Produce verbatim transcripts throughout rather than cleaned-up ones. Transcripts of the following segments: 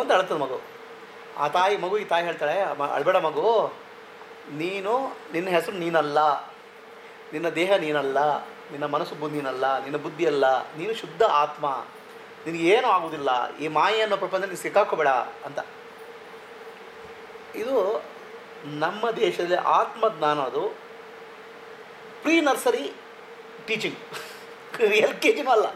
ಅಂತ ಅಳ್ತದೆ ಮಗು. ಆ ತಾಯಿ ಮಗು ಈ ತಾಯಿ ಹೇಳ್ತಾಳೆ, ಅಳ್ಬೇಡ ಮಗು, ನೀನು ನಿನ್ನ ಹೆಸರು ನೀನಲ್ಲ, ನಿನ್ನ ದೇಹ ನೀನಲ್ಲ, ನಿನ್ನ ಮನಸ್ಸು ಬುದ್ಧಿ ನೀನಲ್ಲ, ನಿನ್ನ ಬುದ್ಧಿ ಅಲ್ಲ, ನೀನು ಶುದ್ಧ ಆತ್ಮ, ನಿನಗೇನೂ ಆಗೋದಿಲ್ಲ, ಈ ಮಾಯೆ ಅನ್ನೋ ಪ್ರಪಂಚದಲ್ಲಿ ನೀನು ಸಿಕ್ಕಾಕೋಬೇಡ ಅಂತ. ಇದು ನಮ್ಮ ದೇಶದಲ್ಲಿ ಆತ್ಮಜ್ಞಾನ ಅದು pre nursery teaching, L K ಜಿನೂ ಅಲ್ಲ.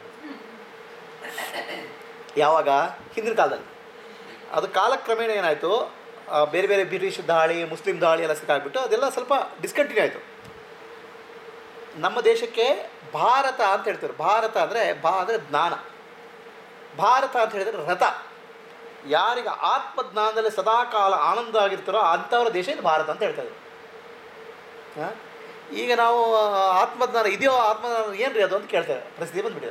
ಯಾವಾಗ ಹಿಂದಿನ ಕಾಲದಲ್ಲಿ ಅದು ಕಾಲಕ್ರಮೇಣ ಏನಾಯಿತು, ಬೇರೆ ಬೇರೆ ಬ್ರಿಟಿಷ್ ದಾಳಿ, ಮುಸ್ಲಿಂ ದಾಳಿ ಎಲ್ಲ ಸಿಕ್ಕಾಗ್ಬಿಟ್ಟು ಅದೆಲ್ಲ ಸ್ವಲ್ಪ ಡಿಸ್ಕಂಟಿನ್ಯೂ ಆಯಿತು. ನಮ್ಮ ದೇಶಕ್ಕೆ ಭಾರತ ಅಂತ ಹೇಳ್ತಾರೆ. ಭಾರತ ಅಂದರೆ ಭಾ ಅಂದರೆ ಜ್ಞಾನ, ಭಾರತ ಅಂತ ಹೇಳಿದರೆ ರಥ. ಯಾರಿಗೆ ಆತ್ಮಜ್ಞಾನದಲ್ಲಿ ಸದಾಕಾಲ ಆನಂದ ಆಗಿರ್ತಾರೋ ಅಂಥವ್ರ ದೇಶ ಇದು ಭಾರತ ಅಂತ ಹೇಳ್ತಾರೆ. ಹಾಂ, ಈಗ ನಾವು ಆತ್ಮಜ್ಞಾನ ಇದೆಯೋ, ಆತ್ಮಜ್ಞಾನ ಏನು ರೀ ಅದು ಅಂತ ಕೇಳ್ತೇವೆ, ಪರಿಸ್ಥಿತಿ ಬಂದುಬಿಟ್ಟಿದೆ.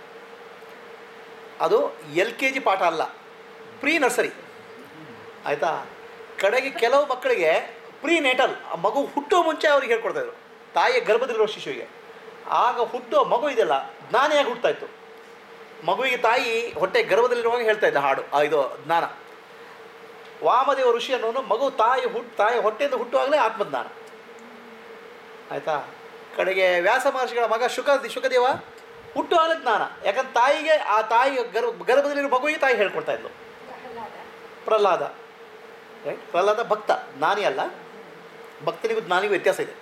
ಅದು ಎಲ್ ಕೆ ಜಿ ಪಾಠ ಅಲ್ಲ, ಪ್ರೀ ನರ್ಸರಿ ಆಯಿತಾ. ಕಡೆಗೆ ಕೆಲವು ಮಕ್ಕಳಿಗೆ ಪ್ರೀ ನೇಟಲ್, ಆ ಮಗು ಹುಟ್ಟೋ ಮುಂಚೆ ಅವ್ರಿಗೆ ಹೇಳ್ಕೊಡ್ತಾಯಿದ್ರು, ತಾಯಿಯ ಗರ್ಭದಲ್ಲಿರೋ ಶಿಶುವಿಗೆ. ಆಗ ಹುಟ್ಟೋ ಮಗು ಇದೆಲ್ಲ ಜ್ಞಾನಿಯಾಗಿ ಹುಟ್ಟುತ್ತಾಯಿತ್ತು. ಮಗುವಿಗೆ ತಾಯಿ ಹೊಟ್ಟೆ ಗರ್ಭದಲ್ಲಿರುವಾಗ ಹೇಳ್ತಾ ಇದ್ದ ಹಾಡು, ಇದು ಜ್ಞಾನ. ವಾಮದೇವ ಋಷಿ ಅನ್ನೋನು ಮಗು ತಾಯಿ ಹುಟ್ಟು ತಾಯಿ ಹೊಟ್ಟೆಯಿಂದ ಹುಟ್ಟುವಾಗಲೇ ಆತ್ಮಜ್ಞಾನ ಆಯಿತಾ. ಕಡೆಗೆ ವ್ಯಾಸ ಮಹರ್ಷಿಗಳ ಮಗ ಶುಕ ಶುಕದೇವ ಹುಟ್ಟುವಾಗಲೇ ಜ್ಞಾನ, ಯಾಕಂದ್ರೆ ತಾಯಿಗೆ ಆ ತಾಯಿ ಗರ್ಭ ಗರ್ಭದಲ್ಲಿರೋ ಮಗುವಿಗೆ ತಾಯಿ ಹೇಳ್ಕೊಡ್ತಾ ಇದ್ಲು. ಪ್ರಹ್ಲಾದ ರೈಟ್, ಪ್ರಹ್ಲಾದ ಭಕ್ತ, ಜ್ಞಾನಿ ಅಲ್ಲ. ಭಕ್ತನಿಗೂ ಜ್ಞಾನಿಗೂ ವ್ಯತ್ಯಾಸ ಇದೆ.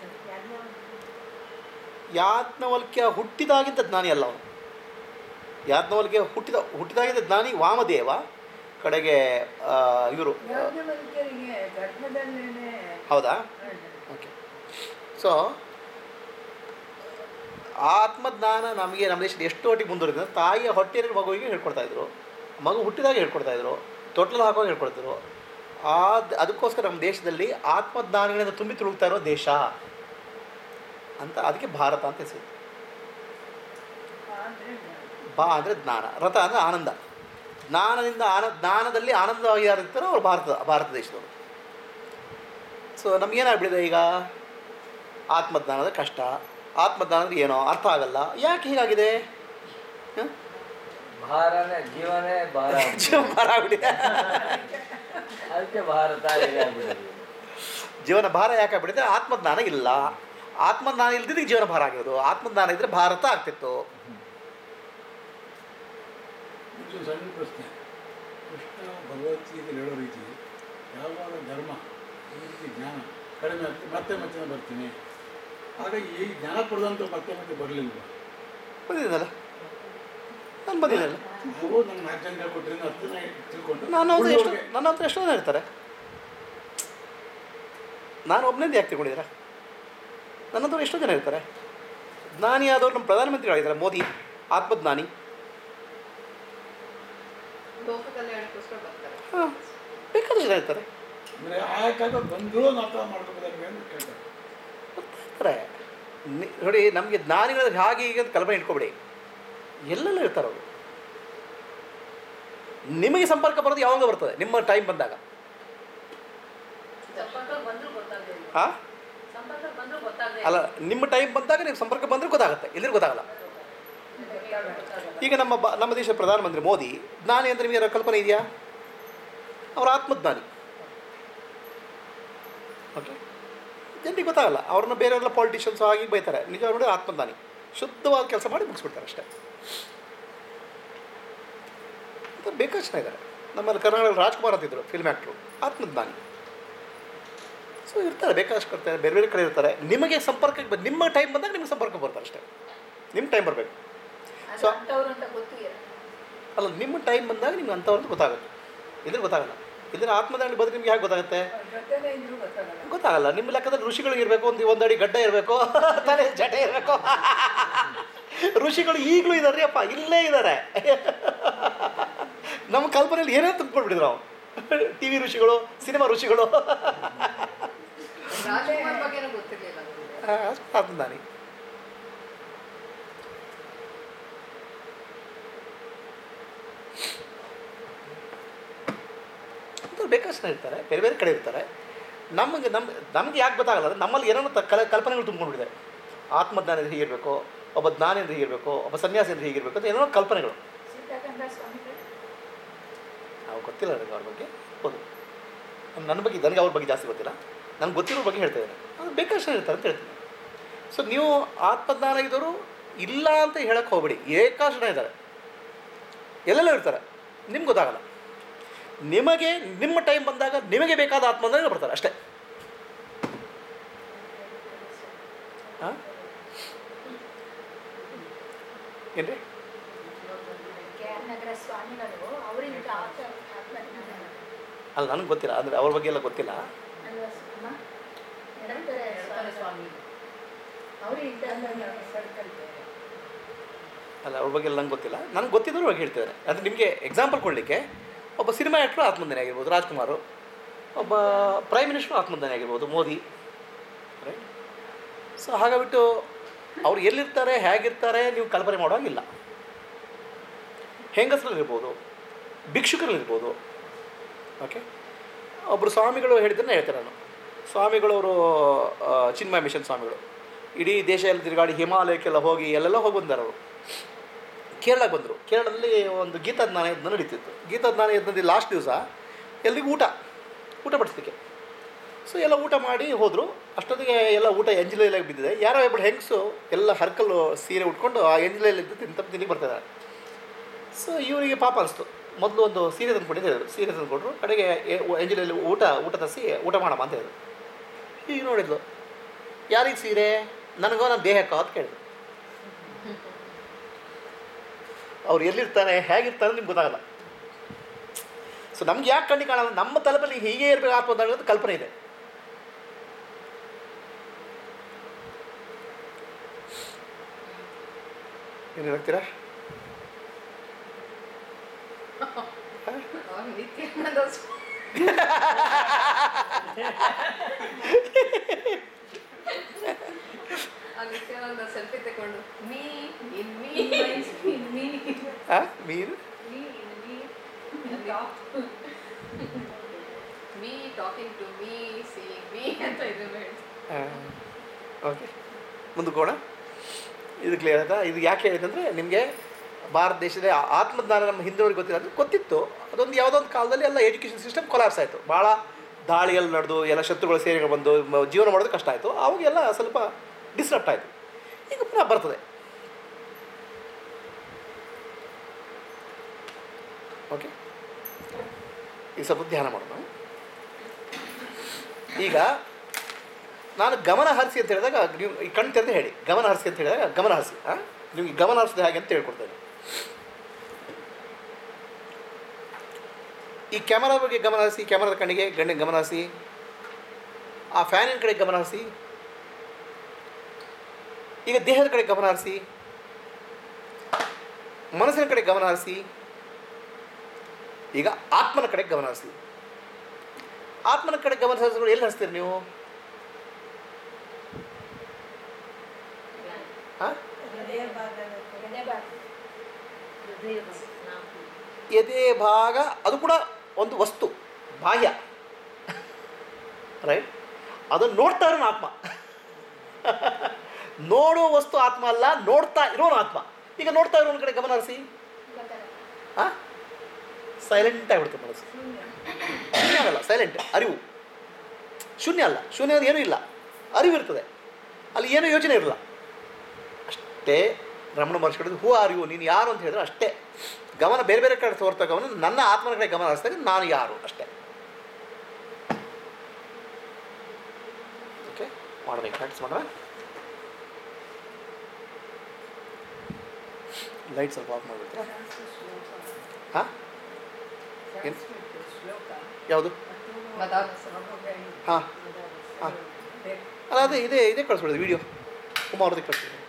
ಯಾಜ್ಞವಲ್ಕ್ಯ ಹುಟ್ಟಿದಾಗಿದ್ದ ಜ್ಞಾನಿ ಅಲ್ಲ ಅವನು. ಯಾಜ್ಞವಲ್ಕ್ಯ ಹುಟ್ಟಿದ ಹುಟ್ಟಿದಾಗಿದ್ದ ಜ್ಞಾನಿ ವಾಮದೇವ. ಕಡೆಗೆ ಇವರು ಹೌದಾ, ಓಕೆ. ಸೊ ಆತ್ಮಜ್ಞಾನ ನಮಗೆ ನಮ್ಮ ದೇಶದ ಎಷ್ಟು ಮಟ್ಟಿಗೆ ಮುಂದುವರಿದ, ತಾಯಿಯ ಹೊಟ್ಟೆಯಲ್ಲಿ ಮಗುವಿಗೆ ಹೇಳ್ಕೊಡ್ತಾಯಿದ್ರು, ಮಗು ಹುಟ್ಟಿದಾಗ ಹೇಳ್ಕೊಡ್ತಾಯಿದ್ರು, ತೊಟ್ಲಲ್ಲಿ ಹಾಕುವಾಗ ಹೇಳ್ಕೊಡ್ತಿದ್ರು. ಆ ಅದಕ್ಕೋಸ್ಕರ ನಮ್ಮ ದೇಶದಲ್ಲಿ ಆತ್ಮಜ್ಞಾನಿಗಳಿಂದ ತುಂಬಿ ತುಳುಕ್ತಾ ಇರೋ ದೇಶ ಅಂತ, ಅದಕ್ಕೆ ಭಾರತ ಅಂತ ಹೆಸರು. ಬಾ ಅಂದರೆ ಜ್ಞಾನ, ರಥ ಅಂದರೆ ಆನಂದ. ಜ್ಞಾನದಿಂದ ಆನ ಜ್ಞಾನದಲ್ಲಿ ಆನಂದವಾಗಿ ಯಾರಿರ್ತಾರೋ ಅವ್ರು ಭಾರತ ಭಾರತ ದೇಶದವರು. ಸೊ ನಮಗೇನಾಗ್ಬಿಟ್ಟಿದೆ ಈಗ, ಆತ್ಮಜ್ಞಾನದ ಕಷ್ಟ, ಆತ್ಮಜ್ಞಾನದ ಏನೋ ಅರ್ಥ ಆಗಲ್ಲ. ಯಾಕೆ ಹೀಗಾಗಿದೆ? ಭಾರನೇ ಜೀವನೇ ಭಾರ, ಜೀವ ಭಾರ ಆಗ್ಬಿಟ್ಟಿದೆ. ಅದಕ್ಕೆ ಭಾರತ ಜೀವನ ಭಾರ ಯಾಕಾಗ್ಬಿಟ್ಟಿದೆ? ಆತ್ಮಜ್ಞಾನ ಇಲ್ಲ. ಆತ್ಮಜ್ಞಾನ ಇಲ್ದಿದ್ದಕ್ಕೆ ಜೀವನ ಭಾರ ಆಗಿರೋದು. ಆತ್ಮಜ್ಞಾನ ಇದ್ದರೆ ಭಾರತ ಆಗ್ತಿತ್ತು. ಸಣ್ಣ ಪ್ರಶ್ನೆ, ಕೃಷ್ಣ ಭಗವದ್ಗೀತೆ ಹೇಳೋ ರೀತಿ ಯಾವಾಗ ಧರ್ಮ ಈ ರೀತಿ ಜ್ಞಾನ ಕಡಿಮೆ ಆಗ್ತದೆ ಮತ್ತೆ ಮತ್ತೆ ಬರ್ತೀನಿ, ಹಾಗಾಗಿ ಈ ಜ್ಞಾನ ಕೊಡದಂತ ಮತ್ತೆ ಮತ್ತೆ ಬರಲಿಲ್ವ? ಬಂದಿದ್ದಲ್ಲ, ನಾನು ಬಂದಿದ್ದಲ್ಲ. ನಾವು ನಮ್ಮ ನಾಲ್ಕು ಜನ ಹೇಳ್ಕೊಟ್ರಿಂದ ಹತ್ತು ಜನ ತಿಳ್ಕೊಂಡು ನಾನು ಹತ್ರ ಎಷ್ಟು ನನ್ನ ಹತ್ರ ಎಷ್ಟೋ ಜನ ಇರ್ತಾರೆ. ನಾನು ಒಬ್ಬನೇ ಯಾಕೆ ತಿಳ್ಕೊಂಡಿದ್ದೀರಾ? ನನ್ನ ಹತ್ರ ಎಷ್ಟೋ ಜನ ಇರ್ತಾರೆ. ಜ್ಞಾನಿ ಆದವ್ರು ನಮ್ಮ ಪ್ರಧಾನಮಂತ್ರಿಗಳಿದ್ದಾರೆ, ಮೋದಿ ಆತ್ಮಜ್ಞಾನಿ. ಹಾಂ, ಬೇಕಾದ್ರೆ ಜನ ಇರ್ತಾರೆ. ಅಂದರೆ ಆಯಾ ಕಾಲ ಬಂದರೂ ಅರ್ಥ ಮಾಡ್ಕೋಬೇಕು ಅಂತ ಕೇಳ್ತಾರೆ. ಬರ್ತಾರೆ ನೋಡಿ. ನಮಗೆ ಜ್ಞಾನಿಗಳಿಗೆ ಹಾಗೆ ಈಗ ಕಲ್ಪನೆ ಇಟ್ಕೊಬೇಡಿ, ಎಲ್ಲೆಲ್ಲ ಇರ್ತಾರೆ ಅವರು. ನಿಮಗೆ ಸಂಪರ್ಕ ಬರೋದು ಯಾವಾಗ ಬರ್ತದೆ? ನಿಮ್ಮ ಟೈಮ್ ಬಂದಾಗ. ಹಾಂ ಅಲ್ಲ, ನಿಮ್ಮ ಟೈಮ್ ಬಂದಾಗ ನೀವು ಸಂಪರ್ಕ ಬಂದರೆ ಗೊತ್ತಾಗುತ್ತೆ, ಇಲ್ಲದ್ರೆ ಗೊತ್ತಾಗಲ್ಲ. ಈಗ ನಮ್ಮ ಬ ನಮ್ಮ ದೇಶದ ಪ್ರಧಾನಮಂತ್ರಿ ಮೋದಿ ಜ್ಞಾನಿ ಅಂದರೆ ನಿಮಗೆ ಕಲ್ಪನೆ ಇದೆಯಾ? ಅವರು ಆತ್ಮಜ್ಞಾನಿ. ಓಕೆ, ಜನರಿಗೆ ಗೊತ್ತಾಗಲ್ಲ. ಅವ್ರನ್ನ ಬೇರೆಯವರೆಲ್ಲ ಪಾಲಿಟಿಷಿಯನ್ಸ್ ಆಗಿ ಬೈತಾರೆ. ನಿಜ ನೋಡಿ ಆತ್ಮಜ್ಞಾನಿ, ಶುದ್ಧವಾದ ಕೆಲಸ ಮಾಡಿ ಮುಗಿಸ್ಬಿಡ್ತಾರೆ ಅಷ್ಟೇ. ಬೇಕಾದಷ್ಟು ಜನ ಇದ್ದಾರೆ. ನಮ್ಮಲ್ಲಿ ಕರ್ನಾಟಕದಲ್ಲಿ ರಾಜ್ಕುಮಾರ್ ಅಂತಿದ್ರು, ಫಿಲ್ಮ್ ಆ್ಯಕ್ಟ್ರು, ಆತ್ಮಜ್ಞಾನಿ. ಸೊ ಇರ್ತಾರೆ, ಬೇಕಾದಷ್ಟು ಕೊಡ್ತಾರೆ, ಬೇರೆ ಬೇರೆ ಕಡೆ ಇರ್ತಾರೆ. ನಿಮಗೆ ಸಂಪರ್ಕಕ್ಕೆ ಬಂದು ನಿಮ್ಮ ಟೈಮ್ ಬಂದಾಗ ನಿಮಗೆ ಸಂಪರ್ಕ ಬರ್ತಾರೆ ಅಷ್ಟೇ. ನಿಮ್ಮ ಟೈಮ್ ಬರಬೇಕು. ಸೊ ಅಲ್ಲ, ನಿಮ್ಮ ಟೈಮ್ ಬಂದಾಗ ನಿಮ್ಗೆ ಅಂಥವ್ರಂತ ಗೊತ್ತಾಗುತ್ತೆ, ಇದ್ರೆ ಗೊತ್ತಾಗಲ್ಲ. ಇದ್ರೆ ಆತ್ಮಜ್ಞಾನಿ ಬದುಕು ನಿಮ್ಗೆ ಹೇಗೆ ಗೊತ್ತಾಗುತ್ತೆ? ಗೊತ್ತಾಗಲ್ಲ. ನಿಮ್ಮ ಲೆಕ್ಕದಲ್ಲಿ ಋಷಿಗಳಿಗೆ ಇರಬೇಕು, ಒಂದು ಒಂದು ಅಡಿ ಗಡ್ಡ ಇರಬೇಕು, ತಲೆ ಜಟೆ ಇರಬೇಕು. ಋಷಿಗಳು ಈಗಲೂ ಇದ್ದಾರೆ ಅಪ್ಪ, ಇಲ್ಲೇ ಇದ್ದಾರೆ. ನಮ್ಮ ಕಲ್ಪನೆಯಲ್ಲಿ ಏನೇ ತುಂಬಿಕೊಳ್ಬಿಟ್ಟಿದ್ರು ನಾವು. ಟಿ ವಿ ಋಷಿಗಳು, ಸಿನಿಮಾ ಋಷಿಗಳು. ಆತ್ಮಜ್ಞಾನಿ. ಬೇಕಾದಷ್ಟು ಜನ ಇರ್ತಾರೆ, ಬೇರೆ ಬೇರೆ ಕಡೆ ಇರ್ತಾರೆ. ನಮಗೆ ನಮ್ಮ ನಮಗೆ ಯಾಕೆ ಗೊತ್ತಾಗಲ್ಲ ಅಂದರೆ ನಮ್ಮಲ್ಲಿ ಏನೋ ಕಲ ಕಲ್ಪನೆಗಳು ತುಂಬಿಕೊಂಡಿದೆ. ಆತ್ಮಜ್ಞಾನ ಅಂದರೆ ಹೀಗಿರಬೇಕು, ಒಬ್ಬ ಜ್ಞಾನಿ ಅಂದರೆ ಹೀಗಿರಬೇಕು, ಒಬ್ಬ ಸನ್ಯಾಸಿ ಅಂದರೆ ಹೀಗಿರಬೇಕು ಅಂತ ಏನೋ ಕಲ್ಪನೆಗಳು. ನಾವು ಗೊತ್ತಿಲ್ಲ ನನಗೆ ಅವ್ರ ಬಗ್ಗೆ ಹೌದು. ನನ್ನ ಬಗ್ಗೆ ನನಗೆ ಅವ್ರ ಬಗ್ಗೆ ಜಾಸ್ತಿ ಗೊತ್ತಿಲ್ಲ, ನನಗೆ ಗೊತ್ತಿರೋ ಬಗ್ಗೆ ಹೇಳ್ತಾ ಇದ್ದಾರೆ. ಅದು ಬೇಕಾದಷ್ಟು ಹೇಳ್ತಾರೆ ಅಂತ ಹೇಳ್ತೀನಿ. ಸೊ ನೀವು ಆತ್ಮಜ್ಞಾನ ಇದ್ದವರು ಇಲ್ಲ ಅಂತ ಹೇಳಕ್ಕೆ ಹೋಗ್ಬೇಡಿ, ಏಕಾಷ್ಟು ಜನ ಇದ್ದಾರೆ, ಎಲ್ಲೆಲ್ಲೋ ಇರ್ತಾರೆ, ನಿಮ್ಗೆ ಗೊತ್ತಾಗಲ್ಲ. ನಿಮಗೆ ನಿಮ್ಮ ಟೈಮ್ ಬಂದಾಗ ನಿಮಗೆ ಬೇಕಾದ ಆತ್ಮಜ್ಞಾನ ಬರ್ತಾರೆ ಅಷ್ಟೇ. ಹಾಂ ಏನು ರೀ? ಸ್ವಾಮಿಗಳು ಅವರಿಂದ ಅಲ್ಲ ನನಗೆ ಗೊತ್ತಿಲ್ಲ, ಅಂದರೆ ಅವ್ರ ಬಗ್ಗೆ ಎಲ್ಲ ಗೊತ್ತಿಲ್ಲ. ಅಲ್ಲ ಅವ್ರ ಬಗ್ಗೆ ಎಲ್ಲ ನಂಗೆ ಗೊತ್ತಿಲ್ಲ, ನನಗೆ ಗೊತ್ತಿದ್ರು ಬಗ್ಗೆ ಹೇಳ್ತಿದ್ದಾರೆ. ಅಂದರೆ ನಿಮಗೆ ಎಕ್ಸಾಂಪಲ್ ಕೊಡಲಿಕ್ಕೆ, ಒಬ್ಬ ಸಿನಿಮಾ ಆ್ಯಕ್ಟ್ರು ಆತ್ಮಜ್ಞಾನಿ ಆಗಿರ್ಬೋದು, ರಾಜ್ಕುಮಾರು. ಒಬ್ಬ ಪ್ರೈಮ್ ಮಿನಿಸ್ಟ್ರು ಆತ್ಮಜ್ಞಾನಿ ಆಗಿರ್ಬೋದು, ಮೋದಿ. ರೈಟ್. ಸೊ ಹಾಗಾಗ್ಬಿಟ್ಟು ಅವ್ರು ಎಲ್ಲಿರ್ತಾರೆ, ಹೇಗಿರ್ತಾರೆ ನೀವು ಕಲ್ಪನೆ ಮಾಡೋಂಗಿಲ್ಲ. ಹೆಂಗಸರಲ್ಲಿರ್ಬೋದು, ಭಿಕ್ಷುಕರಲ್ಲಿರ್ಬೋದು. ಓಕೆ. ಒಬ್ಬರು ಸ್ವಾಮಿಗಳು ಹೇಳಿದ್ದನ್ನು ಹೇಳ್ತಾರೆ ನಾನು. ಸ್ವಾಮಿಗಳವರು ಚಿನ್ಮಯ ಮಿಷನ್ ಸ್ವಾಮಿಗಳು ಇಡೀ ದೇಶ ಎಲ್ಲ ತಿರುಗಾಡಿ ಹಿಮಾಲಯಕ್ಕೆಲ್ಲ ಹೋಗಿ ಎಲ್ಲೆಲ್ಲ ಹೋಗಿ ಬಂದಾರೆ ಅವರು. ಕೇರಳಕ್ಕೆ ಬಂದರು. ಕೇರಳದಲ್ಲಿ ಒಂದು ಗೀತಾಜ್ಞಾನ ಯಜ್ಞ ನಡೀತಿತ್ತು. ಗೀತಾಜ್ಞಾನ ಯಜ್ಞದ ಲಾಸ್ಟ್ ದಿವಸ ಎಲ್ರಿಗೂ ಊಟ ಊಟ ಬಡಿಸ್ಲಿಕ್ಕೆ. ಸೊ ಎಲ್ಲ ಊಟ ಮಾಡಿ ಹೋದರು. ಅಷ್ಟೊತ್ತಿಗೆ ಎಲ್ಲ ಊಟ ಎಂಜಲೆಲ್ಲ ಬಿದ್ದಿದೆ. ಯಾರೋ ಇಬ್ಬರು ಹೆಂಗಸು ಎಲ್ಲ ಹರ್ಕಲ್ಲು ಸೀರೆ ಉಟ್ಕೊಂಡು ಆ ಎಂಜಲೆಲ್ಲಿದ್ದು ತಿಂತ ತಿನ್ನಿಗೆ ಬರ್ತಿದ್ದಾರೆ. ಸೊ ಇವರಿಗೆ ಪಾಪ ಅನಿಸ್ತು. ಮೊದಲು ಒಂದು ಸೀರೆ ತಂದುಕೊಟ್ಟಿದ್ದು ಹೇಳಿದ್ರು. ಸೀರೆ ತಂದುಕೊಟ್ರು. ಕಡೆಗೆ ಎಂಜಲಲ್ಲಿ ಊಟ ಊಟ ತರಿಸಿ ಊಟ ಮಾಡಮ್ಮ ಅಂತ ಹೇಳಿದ್ರು. ಈಗ ನೋಡಿದ್ಲು, ಯಾರಿಗೆ ಸೀರೆ? ನನಗೋ ನನ್ನ ದೇಹಕ್ಕೋ ಅಂತ ಕೇಳಿದ್ರು. ಅವ್ರು ಎಲ್ಲಿರ್ತಾರೆ, ಹೇಗಿರ್ತಾರೆ ನಿಮ್ಗೆ ಗೊತ್ತಾಗಲ್ಲ. ಸೊ ನಮ್ಗೆ ಯಾಕೆ ಕಣ್ಣಿಗೆ ಕಾಣಲ್ಲ? ನಮ್ಮ ತಲೆಯಲ್ಲಿ ಹೀಗೆ ಇರಬೇಕು ಆತ್ಮದ ಕಲ್ಪನೆ ಇದೆ. ಏನು ಹೇಳ್ತೀರಾ? ಸೆಲ್ಫಿ ತಗೊಂಡು ಮೀ ಇನ್ ಮೀ ಮೀನು me talking to me seeing me ಅಂತ ಇದನ್ನು ಹೇಳಿ. ಓಕೆ, ಮುಂದಕ್ಕೋಣ. ಇದು ಕ್ಲಿಯರ್ ಆಯ್ತಾ? ಇದು ಯಾಕೆ ಹೇಳಿದಂದರೆ, ನಿಮಗೆ ಭಾರತ ದೇಶದ ಆತ್ಮಜ್ಞಾನ ನಮ್ಮ ಹಿಂದಿನವ್ರಿಗೆ ಗೊತ್ತಿಲ್ಲ ಅಂದರೆ ಗೊತ್ತಿತ್ತು. ಅದೊಂದು ಯಾವುದೋ ಒಂದು ಕಾಲದಲ್ಲಿ ಎಲ್ಲ ಎಜುಕೇಷನ್ ಸಿಸ್ಟಮ್ ಕೊಲಾಪ್ಸ್ ಆಯಿತು. ಭಾಳ ದಾಳಿಯಲ್ಲಿ ನಡೆದು ಎಲ್ಲ ಶತ್ರುಗಳ ಸೇನೆಗಳು ಬಂದು ಜೀವನ ಮಾಡೋದು ಕಷ್ಟ ಆಯಿತು. ಅವಾಗೆಲ್ಲ ಸ್ವಲ್ಪ ಡಿಸ್ಟರ್ಬ್ ಆಯಿತು. ಈಗ ಪುನಃ ಬರ್ತದೆ. ಓಕೆ, ಈಗ ಸ್ವಲ್ಪ ಧ್ಯಾನ ಮಾಡೋಣ. ಈಗ ನಾನು ಗಮನ ಹರಿಸಿ ಅಂತ ಹೇಳಿದಾಗ ನೀವು ಈ ಕಣ್ಣು ತೆರೆದು ಹೇಳಿ, ಗಮನ ಹರಿಸಿ ಅಂತ ಹೇಳಿದಾಗ ಗಮನ ಹರಿಸಿ. ಹಾಂ, ನಿಮಗೆ ಗಮನ ಹರಿಸಿದ ಹಾಗೆ ಅಂತ ಹೇಳ್ಕೊಡ್ತೇನೆ. ಈ ಕ್ಯಾಮರಾ ಬಗ್ಗೆ ಗಮನ ಹರಿಸಿ, ಕ್ಯಾಮರಾದ ಕಣ್ಣಿಗೆ ಗಣ್ಣಿಗೆ ಗಮನ ಹರಿಸಿ, ಆ ಫ್ಯಾನಿನ ಕಡೆ ಗಮನ ಹರಿಸಿ. ಈಗ ದೇಹದ ಕಡೆ ಗಮನ ಹರಿಸಿ, ಮನಸ್ಸಿನ ಕಡೆ ಗಮನ ಹರಿಸಿ. ಈಗ ಆತ್ಮನ ಕಡೆ ಗಮನ ಹರಿಸಿ. ಆತ್ಮನ ಕಡೆ ಗಮನ ಹರಿಸಿದ್ರು ಎಲ್ಲಿ ಹರಿಸ್ತೀರಿ ನೀವು? ಹಾಂ, ಎದೆ ಭಾಗ, ಅದು ಕೂಡ ಒಂದು ವಸ್ತು, ಬಾಹ್ಯ. ರೈಟ್. ಅದನ್ನು ನೋಡ್ತಾ ಇರೋನು ಆತ್ಮ. ನೋಡೋ ವಸ್ತು ಆತ್ಮ ಅಲ್ಲ, ನೋಡ್ತಾ ಇರೋನು ಆತ್ಮ. ಈಗ ನೋಡ್ತಾ ಇರೋನ ಕಡೆ ಗಮನ ಹರಿಸಿ. ಹಾಂ, ಸೈಲೆಂಟ್ ಆಗಿಬಿಡ್ತು ಮನಸ್ಸು. ಶೂನ್ಯ ಆಗಲ್ಲ, ಸೈಲೆಂಟ್. ಅರಿವು ಶೂನ್ಯ ಅಲ್ಲ. ಶೂನ್ಯ ಏನೂ ಇಲ್ಲ, ಅರಿವು ಇರ್ತದೆ. ಅಲ್ಲಿ ಏನೂ ಯೋಚನೆ ಇರಲ್ಲ. ಅಷ್ಟೇ ರಮಣ ಮಹರ್ಷಿ ಹೇಳಿದ್ರು, ಹೂ ಆರ್ ಯು, ನೀನು ಯಾರು ಅಂತ ಹೇಳಿದ್ರೆ ಅಷ್ಟೇ. ಗಮನ ಬೇರೆ ಬೇರೆ ಕಡೆ ತೋರ್ತಾ ಗಮನ ನನ್ನ ಆತ್ಮನ ಕಡೆ ಗಮನ ಹರಿಸಿದಾಗ ನಾನು ಯಾರು ಅಷ್ಟೇ. ಓಕೆ, ಮಾಡಬೇಕು, ಪ್ರಾಕ್ಟೀಸ್ ಮಾಡೋಣ. ಲೈಟ್ ಸ್ವಲ್ಪ ಆಫ್ ಮಾಡಿಬಿಡ್ತೀರಾ? ಹಾಂ, ಏನು ಯಾವುದು? ಹಾಂ ಹಾಂ, ಅಲ್ಲ ಅದೇ ಇದೇ ಇದೇ ಕಳಿಸ್ಬಿಡೋದು, ವೀಡಿಯೋ ಕುಮಾರದೇ ಕಳಿಸ್ಬಿಡೋದು.